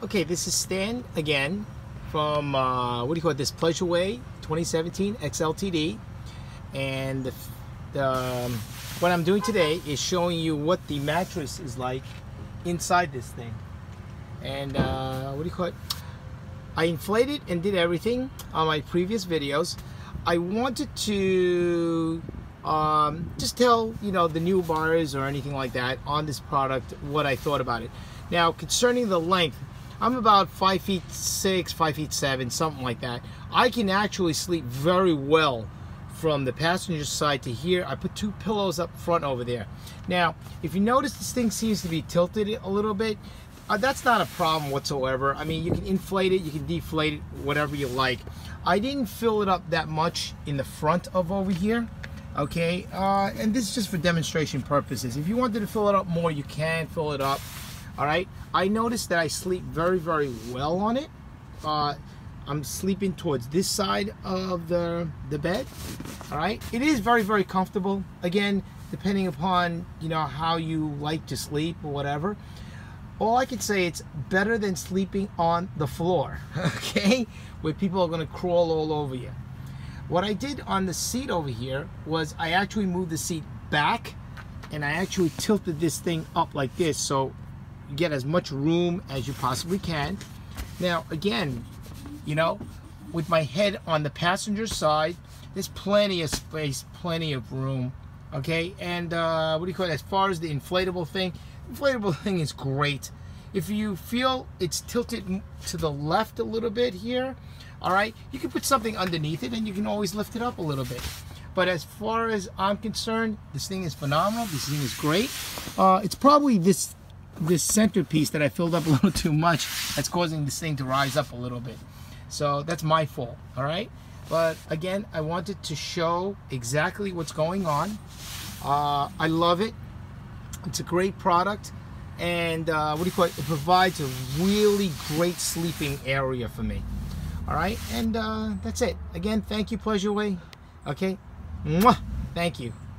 Okay, this is Stan again from what do you call it? This Pleasure Way 2017 XLTD, and what I'm doing today is showing you what the mattress is like inside this thing. And what do you call it? I inflated and did everything on my previous videos. I wanted to just tell the new buyers or anything like that on this product what I thought about it. Now, concerning the length, I'm about 5'6", 5'7", something like that. I can actually sleep very well from the passenger side to here. I put 2 pillows up front over there. Now, if you notice, this thing seems to be tilted a little bit. That's not a problem whatsoever. I mean, you can inflate it, you can deflate it, whatever you like. I didn't fill it up that much in the front of over here. Okay, and this is just for demonstration purposes. If you wanted to fill it up more, you can fill it up. All right, I noticed that I sleep very, very well on it. I'm sleeping towards this side of the bed. All right, it is very, very comfortable. Again, depending upon how you like to sleep or whatever. All I can say, it's better than sleeping on the floor, okay, where people are going to crawl all over you. What I did on the seat over here was I actually moved the seat back, and I actually tilted this thing up like this, so you get as much room as you possibly can. Now, again, with my head on the passenger side, there's plenty of space, plenty of room, okay? And what do you call it? As far as the inflatable thing is great. If you feel it's tilted to the left a little bit here, all right, you can put something underneath it and you can always lift it up a little bit. But as far as I'm concerned, this thing is phenomenal. This thing is great. It's probably this centerpiece that I filled up a little too much that's causing this thing to rise up a little bit. So that's my fault, all right? But again, I wanted to show exactly what's going on. I love it. It's a great product, and what do you call it? It provides a really great sleeping area for me. All right, and that's it. Again, thank you, Pleasure Way. Okay, mwah! Thank you.